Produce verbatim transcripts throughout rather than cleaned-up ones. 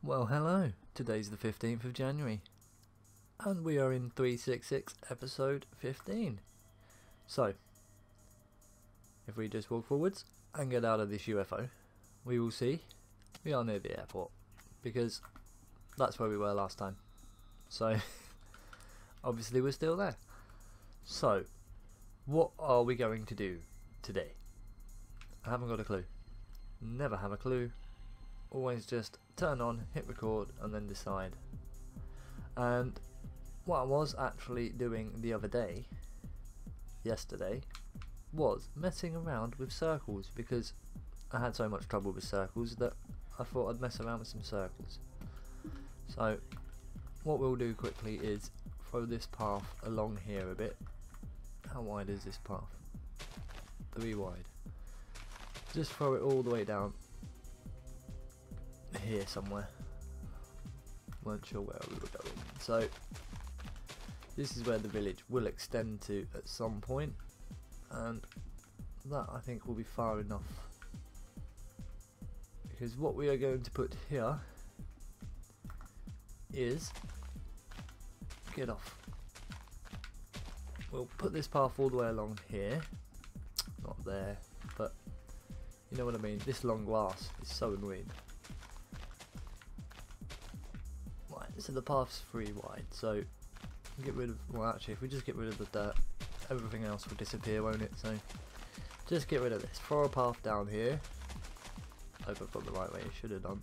Well, hello. Today's the fifteenth of January, and we are in three sixty-six episode fifteen. So, if we just walk forwards and get out of this U F O, we will see we are near the airport, because that's where we were last time. So, obviously we're still there. So, what are we going to do today? I haven't got a clue. Never have a clue. Always just turn on, hit record, and then decide. And what I was actually doing the other day, yesterday, was messing around with circles, because I had so much trouble with circles that I thought I'd mess around with some circles. So what we'll do quickly is throw this path along here a bit. How wide is this path? Three wide. Just throw it all the way down here somewhere. Weren't sure where we were going. So this is where the village will extend to at some point, and that I think will be far enough, because what we are going to put here is get off. We'll put this path all the way along here, not there, but you know what I mean. This long grass is so annoying. Right, so the path's three wide, so get rid of, well actually if we just get rid of the dirt, everything else will disappear, won't it? So just get rid of this, throw a path down here. Hope I've got the right way, I should have done.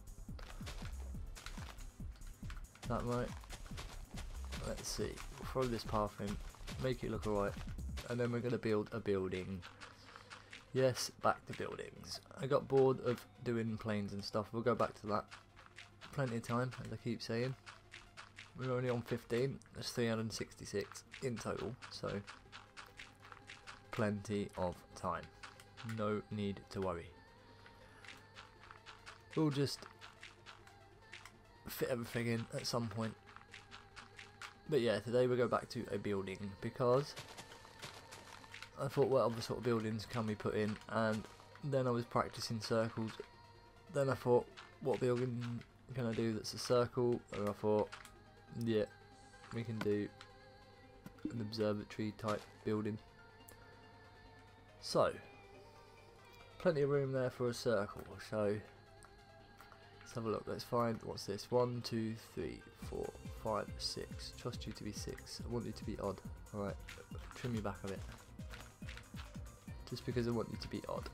That right? Let's see, we'll throw this path in, make it look alright, and then we're going to build a building. Yes, back to buildings. I got bored of doing planes and stuff, we'll go back to that. Plenty of time, as I keep saying. We're only on fifteen, that's three hundred sixty-six in total, so plenty of time. No need to worry. We'll just fit everything in at some point. But yeah, today we go back to a building, because I thought what other sort of buildings can we put in, and then I was practicing circles. Then I thought, what building can I do that's a circle? And I thought, yeah, we can do an observatory type building. So, plenty of room there for a circle. So, let's have a look. Let's find, what's this? One, two, three, four, five, six. Trust you to be six. I want you to be odd. Alright, trim you back a bit. Just because I want you to be odd.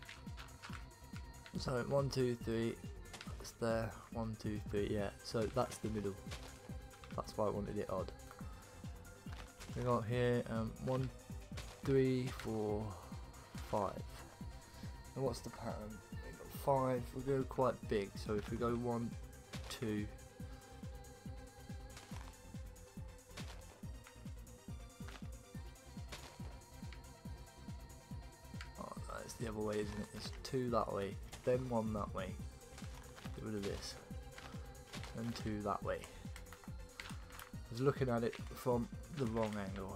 So, one, two, three. It's there. One, two, three. Yeah, so that's the middle. That's why I wanted it odd. We got here um, one, three, four, five. And what's the pattern? We got five. We go quite big. So if we go one, two. Oh, no, it's the other way, isn't it? There's two that way, then one that way. Get rid of this. And two that way. I was looking at it from the wrong angle.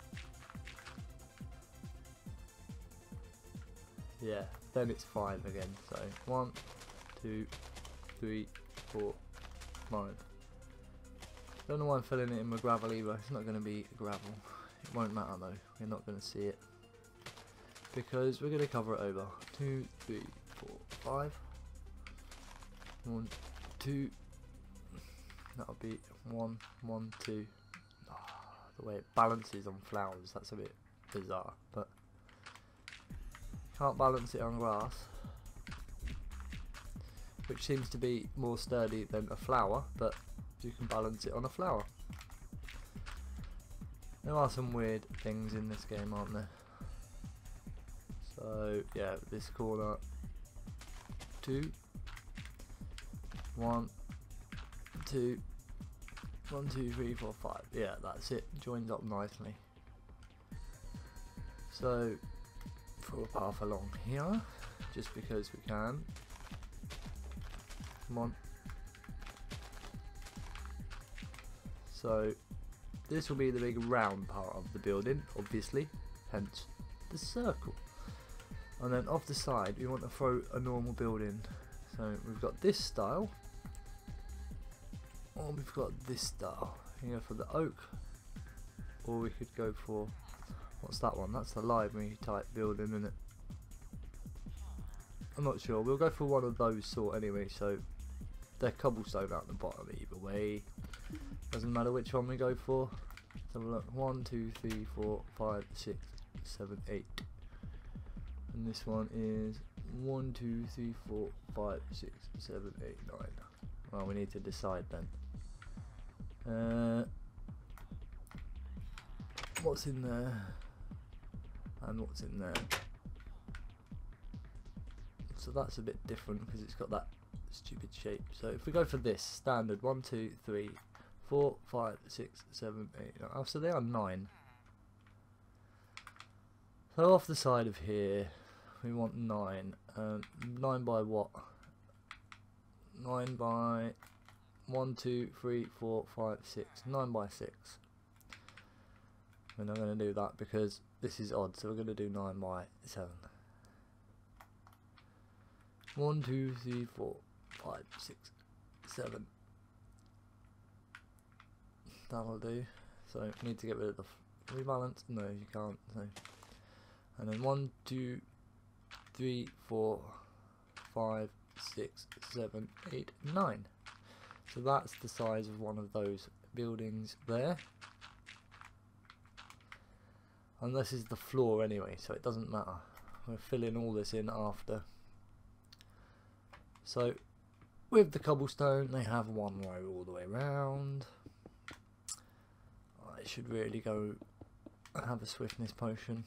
Yeah, then it's five again. So one, two, three, four, five. Don't know why I'm filling it in with gravel either. It's not going to be gravel. It won't matter though. We're not going to see it, because we're going to cover it over. Two, three, four, five. One, two. That'll be one, one, two. Oh, the way it balances on flowers, that's a bit bizarre, but can't balance it on grass, which seems to be more sturdy than a flower, but you can balance it on a flower. There are some weird things in this game, aren't there? So yeah, this corner, two, one, two, one, two, three, four, five. Yeah, that's it. Joins up nicely. So, throw a path along here, just because we can. Come on. So, this will be the big round part of the building, obviously, hence the circle. And then off the side, we want to throw a normal building. So, we've got this style. Or we've got this style. You go for the oak, or we could go for, what's that one? That's the library type building, isn't it? I'm not sure. We'll go for one of those sort anyway. So they're cobblestone out the bottom either way. Doesn't matter which one we go for. Let's have a look. One, two, three, four, five, six, seven, eight. And this one is one, two, three, four, five, six, seven, eight, nine. Well, we need to decide then. Uh, what's in there? And what's in there? So that's a bit different because it's got that stupid shape. So if we go for this standard, one, two, three, four, five, six, seven, eight, nine. Oh, so they are nine. So off the side of here, we want nine. Um, nine by what? Nine by one, two, three, four, five, six. Nine by six. We're not going to do that because this is odd, so we're going to do nine by seven. One, two, three, four, five, six, seven. That'll do. So we need to get rid of the rebalance. No, you can't. So, and then one, two, three, four, five, six, seven, eight, nine. So that's the size of one of those buildings there. And this is the floor anyway, so it doesn't matter. We're filling all this in after. So with the cobblestone, they have one row all the way around. I should really go and have a swiftness potion.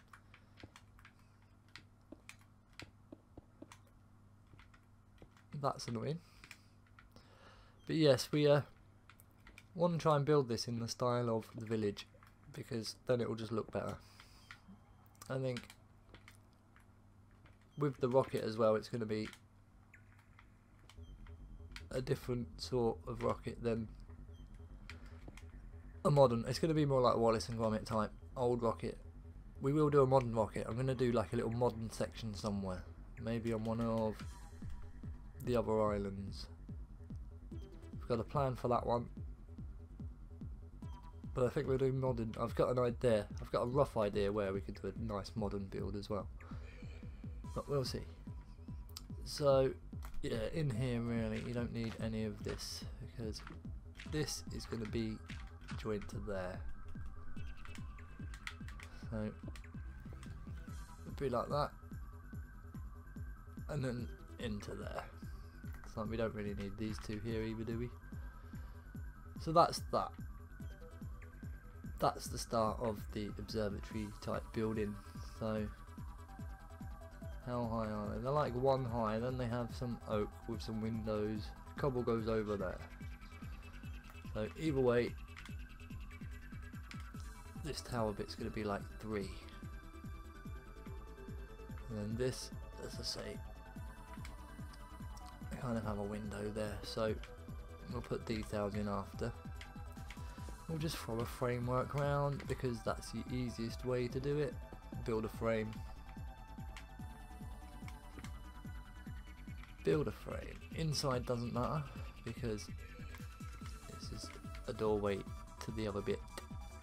That's annoying. But yes, we uh, want to try and build this in the style of the village, because then it will just look better. I think with the rocket as well, it's going to be a different sort of rocket than a modern. It's going to be more like Wallace and Gromit type old rocket. We will do a modern rocket. I'm going to do like a little modern section somewhere, maybe on one of the other islands. I've got a plan for that one, but I think we're doing modern. I've got an idea. I've got a rough idea where we could do a nice modern build as well, but we'll see. So yeah, in here really you don't need any of this, because this is going to be joined to there. So it'll be like that, and then into there. So we don't really need these two here either, do we? So that's that. That's the start of the observatory type building. So how high are they? They're like one high, then they have some oak with some windows. Cobble goes over there. So either way, this tower bit's going to be like three. And then this, as I say, I kind of have a window there, so we'll put details in after. We'll just throw a framework round because that's the easiest way to do it. Build a frame. Build a frame. Inside doesn't matter because this is a doorway to the other bit.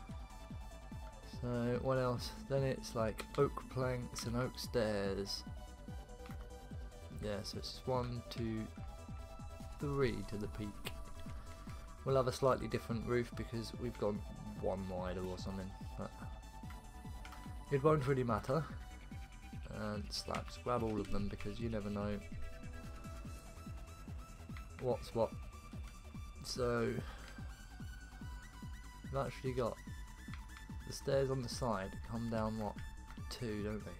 So what else? Then it's like oak planks and oak stairs. Yeah, so it's one, two, three to the peak. We'll have a slightly different roof because we've gone one wider or something, but it won't really matter. And slabs, grab all of them because you never know what's what. So we've actually got the stairs on the side come down what? Two, don't they?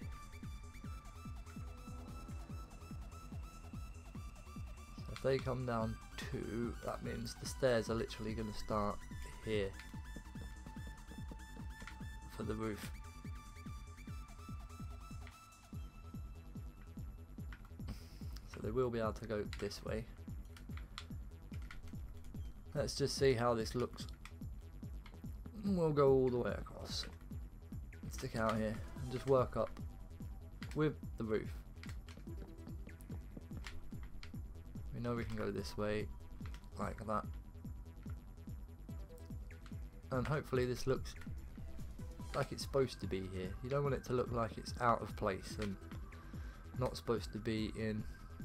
So if they come down two, that means the stairs are literally going to start here for the roof. So they will be able to go this way. Let's just see how this looks. We'll go all the way across. Stick out here and just work up with the roof. We know we can go this way, like that. and hopefully this looks like it's supposed to be here. You don't want it to look like it's out of place and not supposed to be in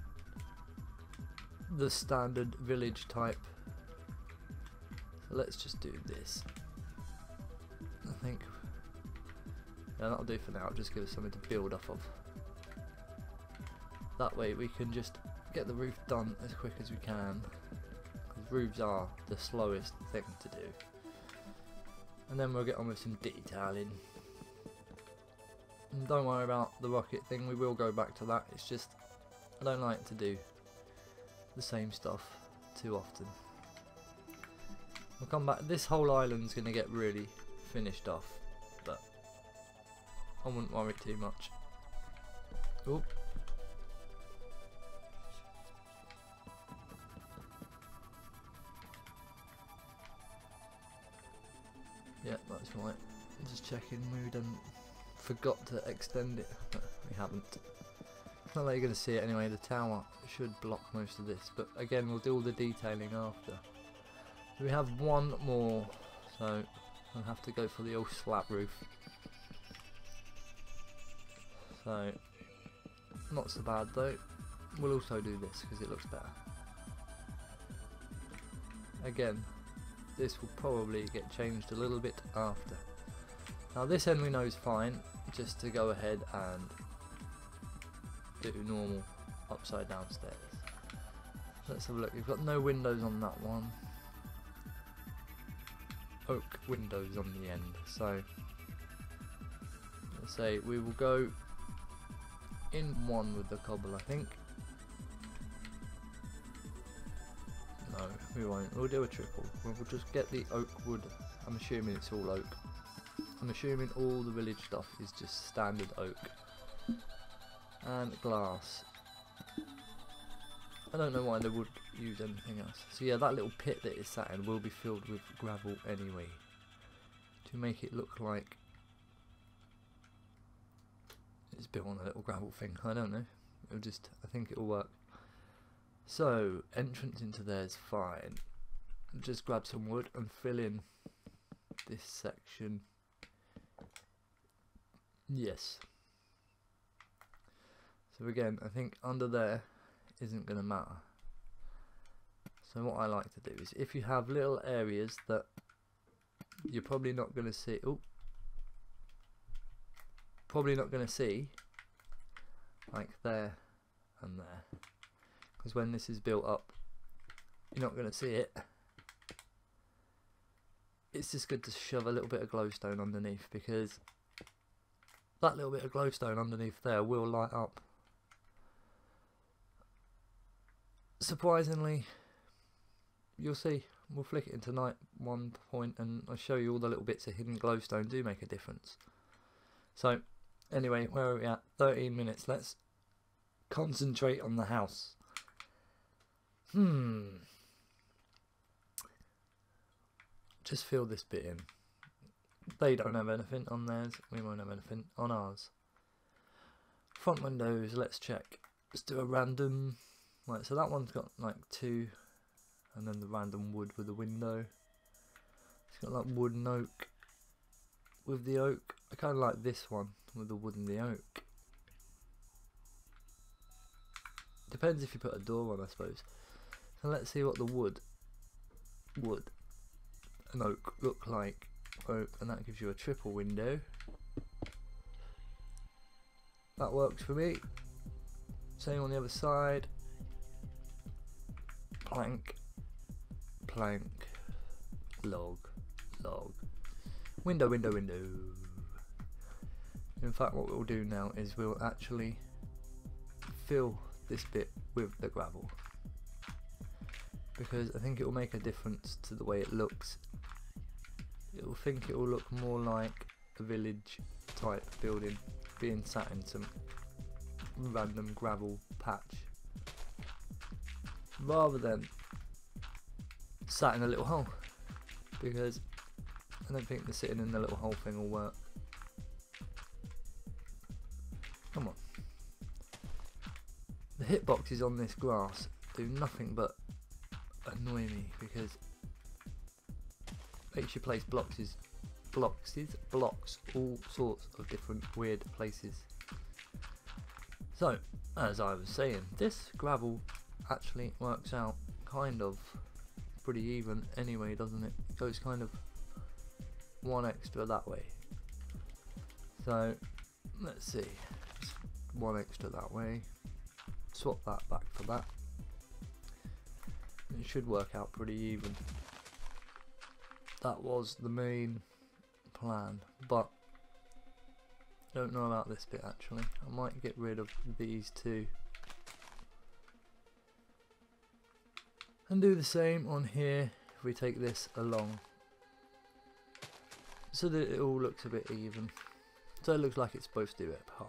the standard village type. So let's just do this. I think yeah, that'll do for now. It'll just give us something to build off of. That way we can just get the roof done as quick as we can, because roofs are the slowest thing to do. And then we'll get on with some detailing. And don't worry about the rocket thing, we will go back to that. It's just I don't like to do the same stuff too often. We'll come back. This whole island's going to get really finished off, but I wouldn't worry too much. Oop. Yeah, that's right. Just checking we didn't forgot to extend it. No, we haven't. Not that you're going to see it anyway. The tower should block most of this, but again we'll do all the detailing after. We have one more, so I'll have to go for the old slab roof. So not so bad though. We'll also do this because it looks better. Again, this will probably get changed a little bit after. Now this end we know is fine, just to go ahead and do normal upside down stairs. Let's have a look. We've got no windows on that one. Oak windows on the end, so let's say we will go in one with the cobble, I think. No, we won't. We'll do a triple. We'll just get the oak wood. I'm assuming it's all oak. I'm assuming all the village stuff is just standard oak. And glass. I don't know why they would use anything else. So yeah, that little pit that it's sat in will be filled with gravel anyway, to make it look like it's built on a little gravel thing. I don't know. It'll just, I think it'll work. So entrance into there is fine. Just grab some wood and fill in this section. Yes. So again, I think under there isn't going to matter. So what I like to do is, if you have little areas that you're probably not going to see, oh, probably not going to see, like there and there, because when this is built up, you're not going to see it. It's just good to shove a little bit of glowstone underneath, because that little bit of glowstone underneath there will light up. Surprisingly, you'll see, we'll flick it into night one point and I'll show you all the little bits of hidden glowstone do make a difference. So anyway, where are we at? thirteen minutes. Let's concentrate on the house. Hmm. Just fill this bit in. They don't have anything on theirs, we won't have anything on ours. Front windows, let's check. Let's do a random. Right, so that one's got like two, and then the random wood with the window. It's got like wood and oak with the oak. I kind of like this one with the wood and the oak. Depends if you put a door on, I suppose. So let's see what the wood, wood and oak look like. Oak, and that gives you a triple window. That works for me. Same on the other side. Plank, plank, log, log, window, window, window. In fact, what we'll do now is we'll actually fill this bit with the gravel, because I think it will make a difference to the way it looks. It will think it will look more like a village type building being sat in some random gravel patch, rather than sat in a little hole, because I don't think the sitting in the little hole thing will work. Come on. The hitboxes on this grass do nothing but annoy me, because makes you place blocks, blocks, blocks, all sorts of different weird places. So, as I was saying, this gravel actually works out kind of pretty even anyway, doesn't it? It goes kind of one extra that way. So, let's see, one extra that way, swap that back for that. It should work out pretty even. That was the main plan, but I don't know about this bit actually. I might get rid of these two and do the same on here if we take this along, so that it all looks a bit even. So it looks like it's supposed to do it half.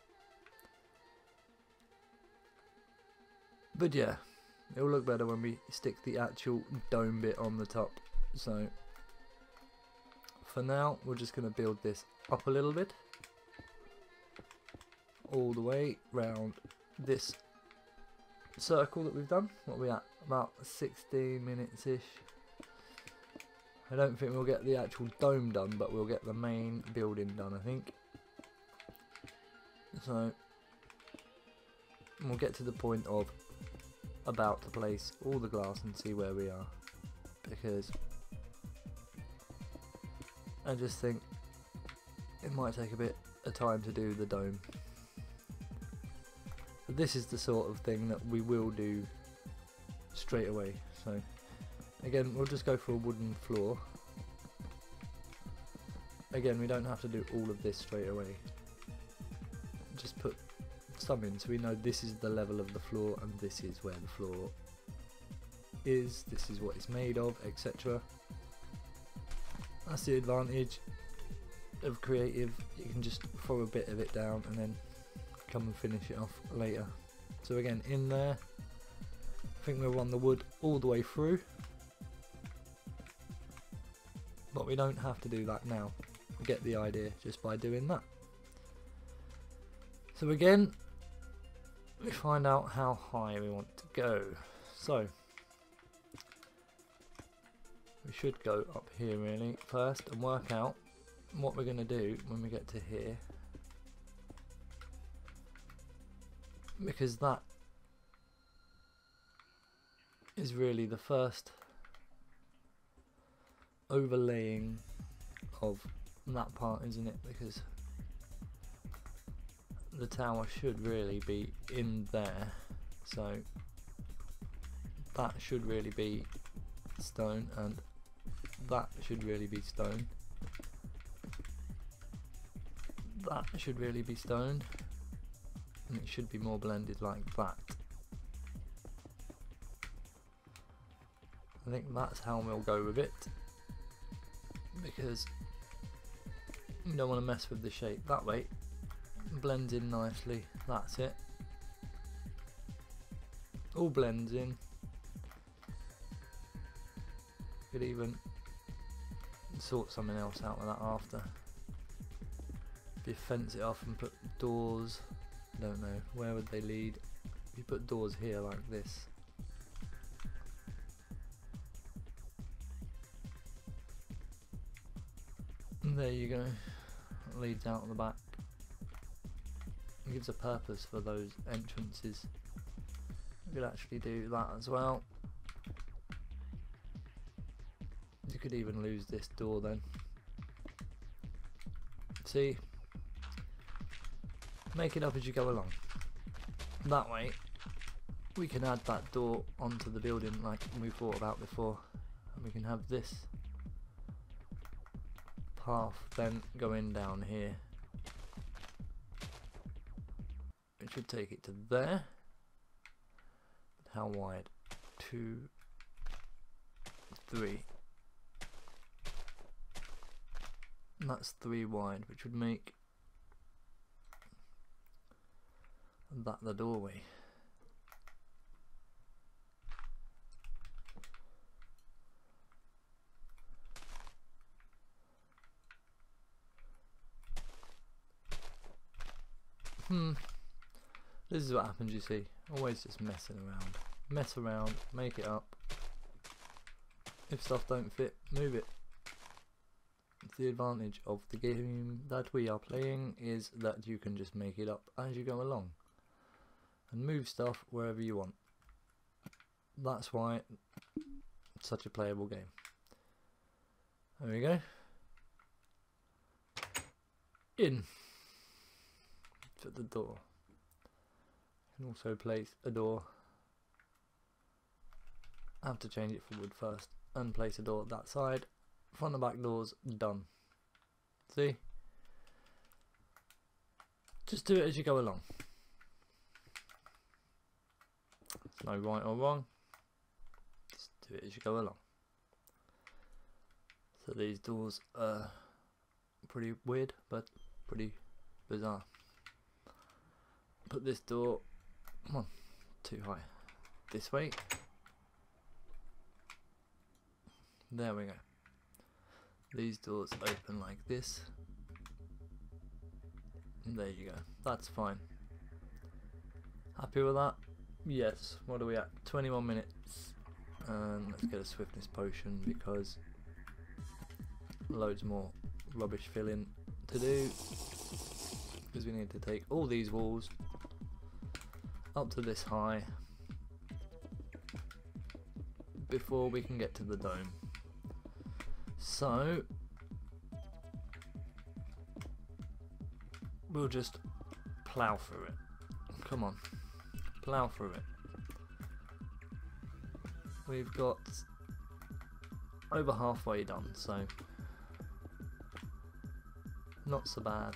But yeah, it will look better when we stick the actual dome bit on the top. So for now we're just going to build this up a little bit, all the way round this circle that we've done. What are we at? About sixteen minutes ish. I don't think we'll get the actual dome done, but we'll get the main building done, I think. So we'll get to the point of about to place all the glass and see where we are, because I just think it might take a bit of time to do the dome. But this is the sort of thing that we will do straight away. So again, we'll just go for a wooden floor. Again, we don't have to do all of this straight away. Just put some in so we know this is the level of the floor and this is where the floor is, this is what it's made of, et cetera. That's the advantage of creative. You can just throw a bit of it down and then come and finish it off later. So again, in there, I think we'll run the wood all the way through, but we don't have to do that now. We get the idea just by doing that. So again, we find out how high we want to go. So we should go up here really first and work out what we're going to do when we get to here, because that is really the first overlaying of that part, isn't it? Because the tower should really be in there, so that should really be stone, and that should really be stone, that should really be stone, and it should be more blended like that. I think that's how we'll go with it, because you don't want to mess with the shape. That way blends in nicely. That's it, all blends in. Could even sort something else out with that after. If you fence it off and put doors, I don't know, where would they lead? If you put doors here like this, and there you go, it leads out the back. It gives a purpose for those entrances. You could actually do that as well. You could even lose this door then. See? Make it up as you go along. That way we can add that door onto the building like we thought about before, and we can have this path then going down here. It should take it to there. How wide? Two, three. And that's three wide, which would make that the doorway. Hmm. This is what happens, you see. Always just messing around. Mess around, make it up. If stuff don't fit, move it. the advantage of the game that we are playing is that you can just make it up as you go along and move stuff wherever you want. That's why it's such a playable game. There we go. In to the door. You can also place a door. I have to change it forward first and place a door that side. Front and back doors done. See? Just do it as you go along. There's no right or wrong. Just do it as you go along. So these doors are pretty weird, but pretty bizarre. Put this door, come on, too high. This way. There we go. These doors open like this. And there you go. That's fine. Happy with that? Yes. What are we at? twenty-one minutes. And let's get a swiftness potion because loads more rubbish filling to do. Because we need to take all these walls up to this high before we can get to the dome. So we'll just plough through it. Come on, plough through it. We've got over halfway done, so not so bad.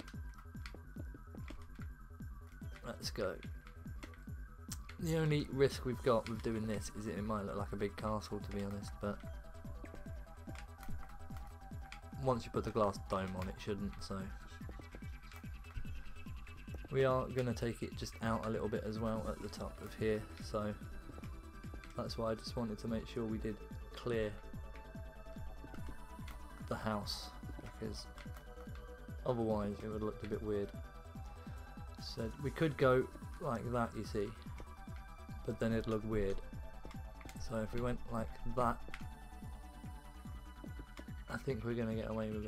Let's go. The only risk we've got with doing this is it might look like a big castle, to be honest, but once you put the glass dome on, it shouldn't. So we are going to take it just out a little bit as well at the top of here, so that's why I just wanted to make sure we did clear the house, because otherwise it would have looked a bit weird. So we could go like that, you see, but then it'd look weird. So if we went like that, I think we're going to get away with it.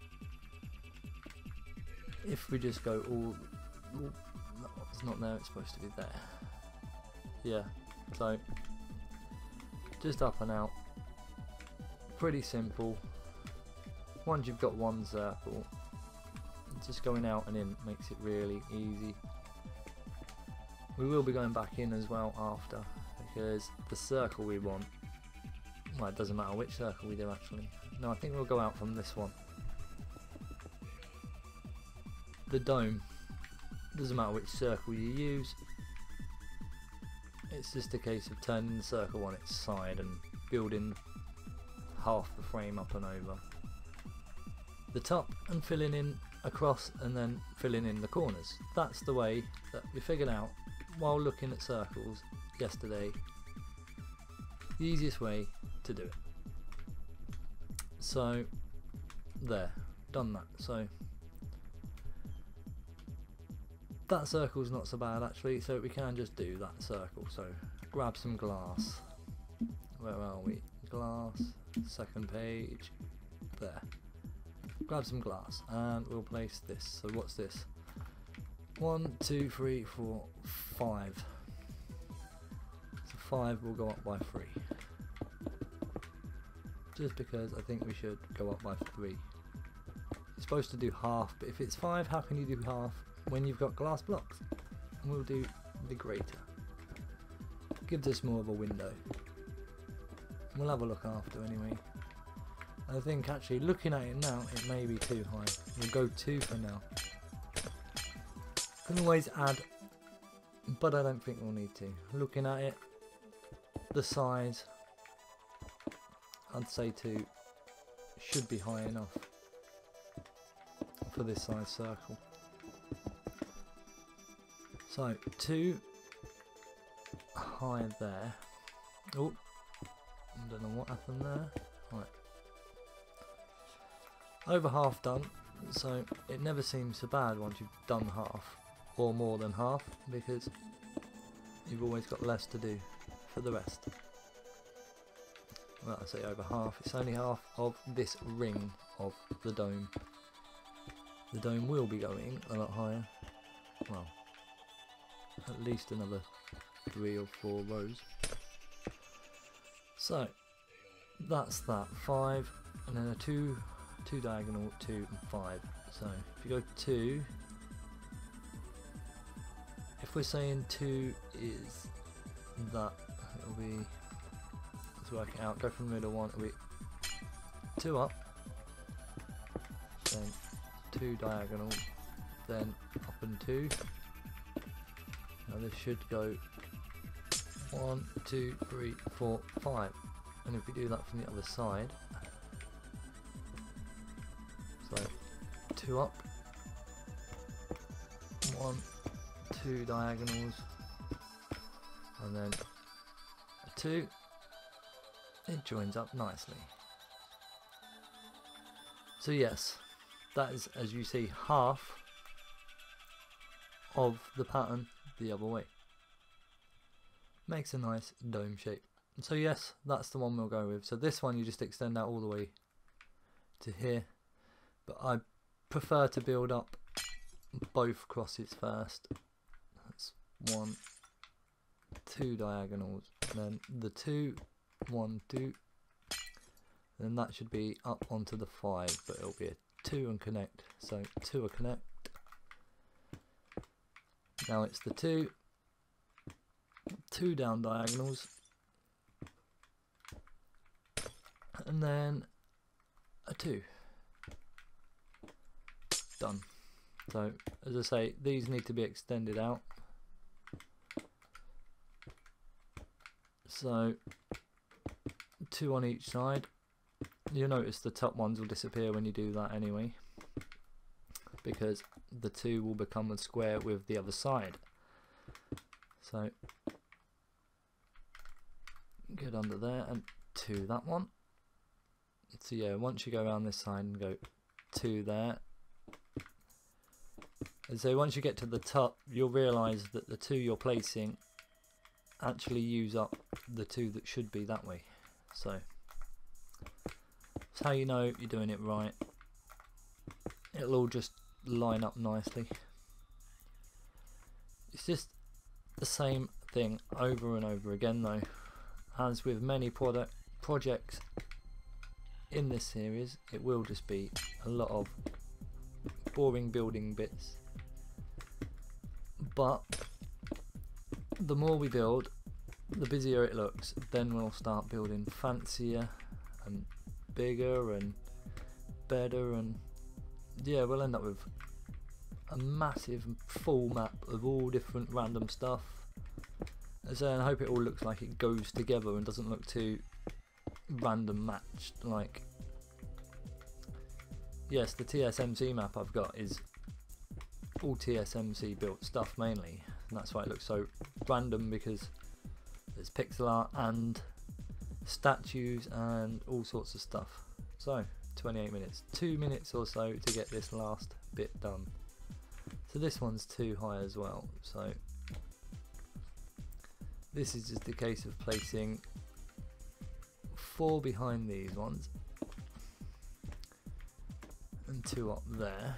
If we just go all, all no, it's not there, it's supposed to be there. Yeah, so just up and out. Pretty simple. Once you've got one circle, just going out and in makes it really easy. We will be going back in as well after, because the circle we want, well, it doesn't matter which circle we do actually. No, I think we'll go out from this one. The dome, doesn't matter which circle you use, it's just a case of turning the circle on its side and building half the frame up and over the top and filling in across and then filling in the corners. That's the way that we figured out while looking at circles yesterday, the easiest way to do it. So there, done that. So that circle's not so bad actually, so we can just do that circle. So grab some glass. Where are we? Glass, second page, there. Grab some glass and we'll place this. So what's this? One, two, three, four, five. So five will go up by three. Just because I think we should go up by three. You're supposed to do half, but if it's five, how can you do half when you've got glass blocks? And we'll do the greater. Gives us more of a window. We'll have a look after anyway. I think actually looking at it now, it may be too high. We'll go two for now. Can always add, but I don't think we'll need to. Looking at it, the size, I'd say two should be high enough for this size circle. So two high there. Oh, I don't know what happened there. Right. Over half done, so it never seems so bad once you've done half or more than half, because you've always got less to do for the rest. well, I say over half, it's only half of this ring of the dome. The dome will be going a lot higher, well, at least another three or four rows. So that's that, five, and then a two, two diagonal, two and five. So if you go two, if we're saying two is that, it'll be, let's work it out, go from the middle one, it'll be two up, then two diagonal, then up and two. Now this should go one, two, three, four, five. And if we do that from the other side, so two up, one, two diagonals, and then a two, it joins up nicely. So yes, that is, as you see, half of the pattern the other way. Makes a nice dome shape. So yes, that's the one we'll go with. So this one you just extend out all the way to here, but I prefer to build up both crosses first. That's one, two diagonals, and then the two, one, two, then that should be up onto the five, but it'll be a two and connect. So two a connect. Now it's the two, two down diagonals, and then a two. Done. So as I say, these need to be extended out. So two on each side. You'll notice the top ones will disappear when you do that anyway, because the two will become a square with the other side. So get under there and two that one. So yeah, once you go around this side and go two there, and so once you get to the top, you'll realise that the two you're placing actually use up the two that should be that way. So that's how you know you're doing it right. It'll all just line up nicely. It's just the same thing over and over again though. As with many product projects in this series, it will just be a lot of boring building bits, but the more we build, the busier it looks. Then we'll start building fancier and bigger and better, and yeah, we'll end up with a massive full map of all different random stuff. So I hope it all looks like it goes together and doesn't look too random matched. Like, yes, the T S M C map I've got is all T S M C built stuff mainly, and that's why it looks so random, because there's pixel art and statues and all sorts of stuff. So twenty-eight minutes, two minutes or so to get this last bit done. So this one's too high as well, so this is just a case of placing four behind these ones and two up there,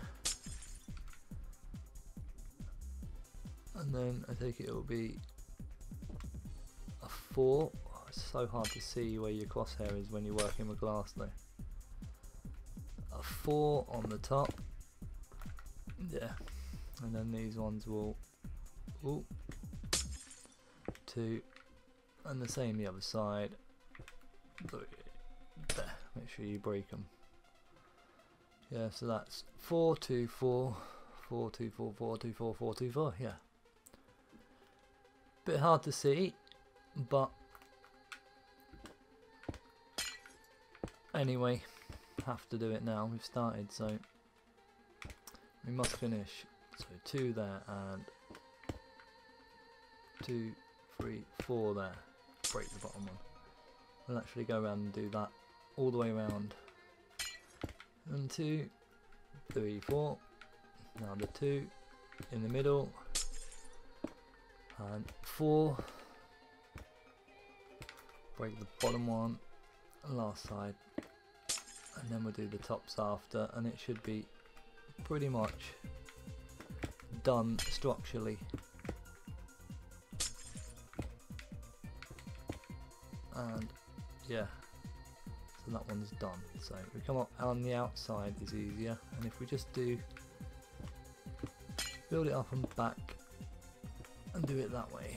and then I think it will be a four. Oh, it's so hard to see where your crosshair is when you're working with glass though. A four on the top, yeah, and then these ones will, ooh, two, and the same the other side. There, make sure you break them. Yeah, so that's four, two, four, four, two, four, four, two, four, four, two, four. Yeah, bit hard to see, but anyway, have to do it now. We've started, so we must finish. So two there and two, three, four there. Break the bottom one. We'll actually go around and do that all the way around. And two, three, four. Now the two in the middle. And four. Break the bottom one. last side, and then we'll do the tops after, and it should be pretty much done structurally. And yeah, so that one's done. So we come up on the outside is easier, and if we just do build it up and back and do it that way,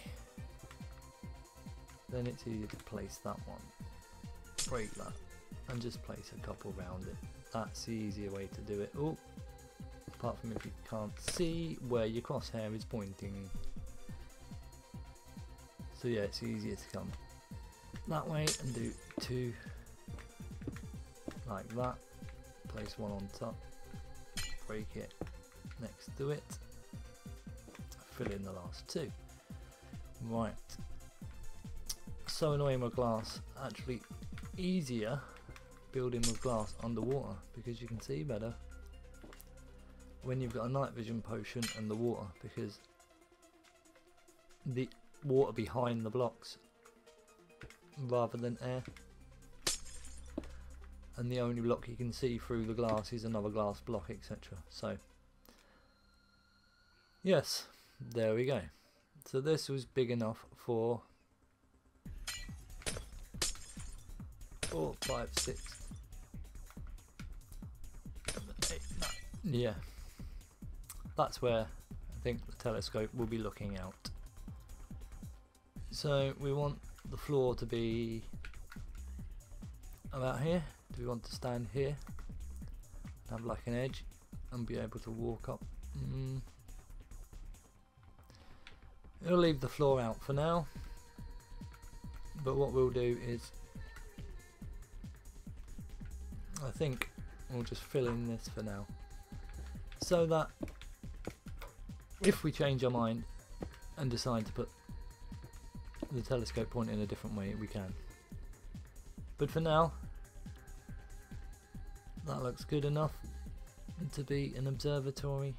then it's easier to place that one. Break that and just place a couple around it. That's the easier way to do it. Oh, apart from if you can't see where your crosshair is pointing. So yeah, it's easier to come that way and do two like that. Place one on top, break it next to it, fill in the last two. Right, so annoying with glass, actually easier building with glass underwater because you can see better when you've got a night vision potion and the water, because the water behind the blocks rather than air, and the only block you can see through the glass is another glass block, etc. So yes, there we go. So this was big enough for four, five, six, seven, eight, nine. Yeah, that's where I think the telescope will be looking out. So we want the floor to be about here. Do we want to stand here and have like an edge and be able to walk up? Mm. It'll leave the floor out for now, but what we'll do is, I think we'll just fill in this for now, so that if we change our mind and decide to put the telescope point in a different way, we can. But for now, that looks good enough to be an observatory.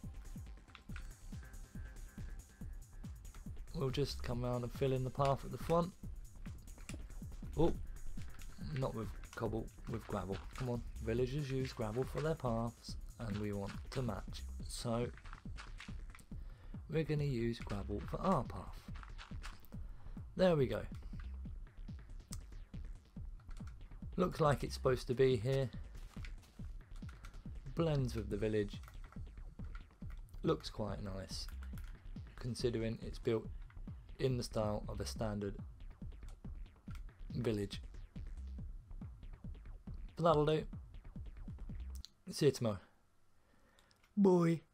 We'll just come around and fill in the path at the front. Oh, not with cobble, with gravel. Come on, villagers use gravel for their paths and we want to match. So we're going to use gravel for our path. There we go. Looks like it's supposed to be here. Blends with the village. Looks quite nice, considering it's built in the style of a standard village. But that'll do. See you tomorrow. Bye.